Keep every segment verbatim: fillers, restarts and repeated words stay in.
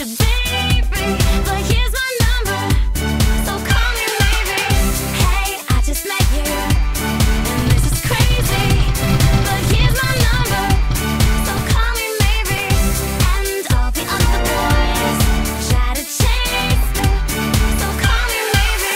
your baby, but here's my number, so call me maybe. Hey, I just met you, and this is crazy, but here's my number, so call me maybe. And all the other boys try to chase me, so call me maybe.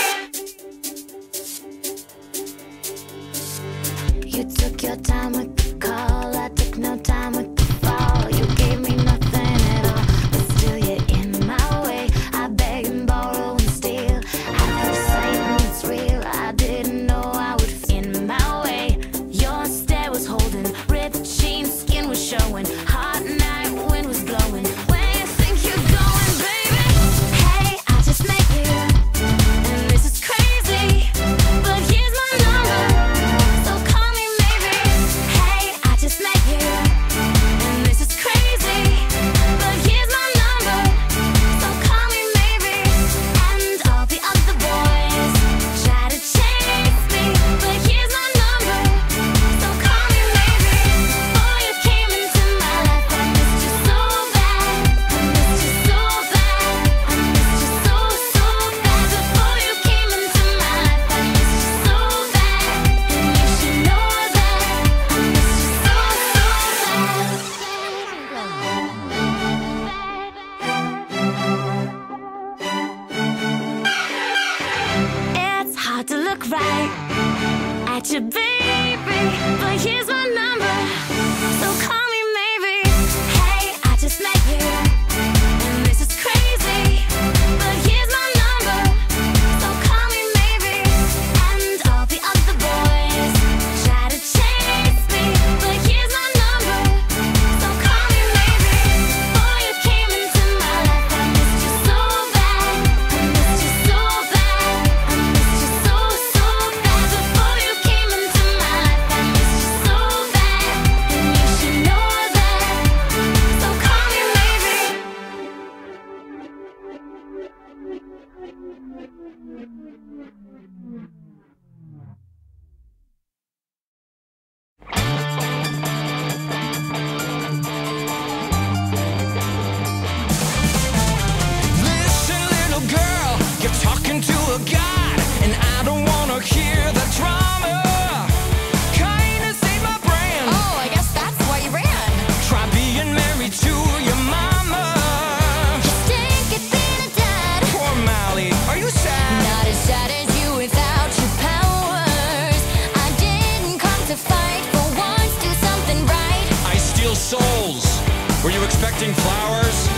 You took your time with the call, I took no time with the fall. You gave me nothing at all, but still you're in my way. I beg and borrow and steal, I feel Satan, it's real. I didn't know I would f- in my way. Your stare was holding, ripped jeans, skin was showing, hot night wind was blowing. Where you think you're going, baby? Hey, I just met you, and this is crazy, but here's my number, so call me maybe. Hey, I just met you, and this is crazy, but here's my number, so call me maybe. And all the other boys try to chase me, but here's my number, so call me maybe. Before you came into my life, I missed you so bad, I missed you so bad, I missed you so, so bad. Before you came into my life, I missed you so bad, and you should know that I missed you so, so bad. It's hard to look right at your baby, but here's my number, so call me maybe. Hey, I just met you, and this is crazy, but here's my number, so call me maybe. And all the other boys try to chase me, but here's my number, so call me maybe. Before you came into my life, I missed you so bad, I missed you so bad, I missed you so, so bad. Before you came into my life, I missed you so bad, and you should know that, so call me maybe. Listen, little girl, you're talking to a god, and I don't wanna hear the drama. Kinda saved my brand. Oh, I guess that's why you ran. Try being married to your mama. Stink at being a dad. Poor Molly, are you sad? Not as sad as you without your powers. I didn't come to fight, for once do something right. I steal souls. Were you expecting flowers?